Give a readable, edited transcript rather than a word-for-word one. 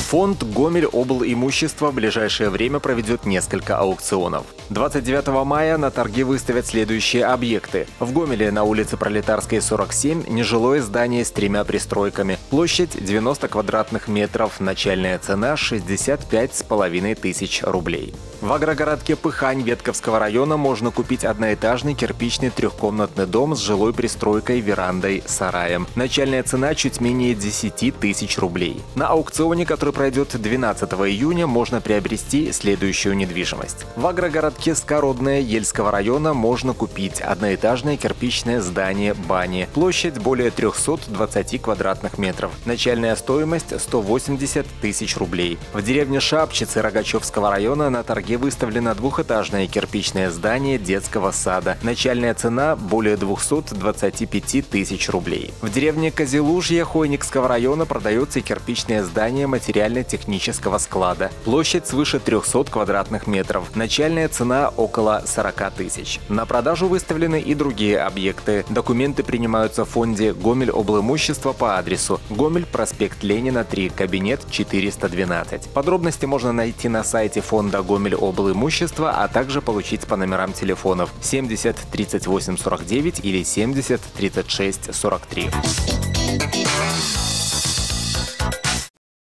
Фонд «Гомель-Обл.Имущество» в ближайшее время проведет несколько аукционов. 29 мая на торги выставят следующие объекты. В Гомеле на улице Пролетарской, 47, нежилое здание с 3 пристройками. Площадь 90 квадратных метров, начальная цена 65,5 тысяч рублей. В агрогородке Пыхань Ветковского района можно купить одноэтажный кирпичный трехкомнатный дом с жилой пристройкой, верандой, сараем. Начальная цена чуть менее 10 тысяч рублей. На аукционе, который пройдет 12 июня, можно приобрести следующую недвижимость. В агрогородке Скородное Ельского района можно купить одноэтажное кирпичное здание бани. Площадь более 320 квадратных метров. Начальная стоимость 180 тысяч рублей. В деревне Шапчицы Рогачевского района на торге выставлено двухэтажное кирпичное здание детского сада. Начальная цена более 225 тысяч рублей. В деревне Козелужье Хойникского района продается кирпичное здание материально-технического склада. Площадь свыше 300 квадратных метров. Начальная цена около 40 тысяч. На продажу выставлены и другие объекты. Документы принимаются в фонде «Гомель-Обл.Имущество» по адресу Гомель, проспект Ленина, 3, кабинет 412. Подробности можно найти на сайте фонда «Гомель-Обл.Имущество», а также получить по номерам телефонов 70 38 49 или 70 36 43.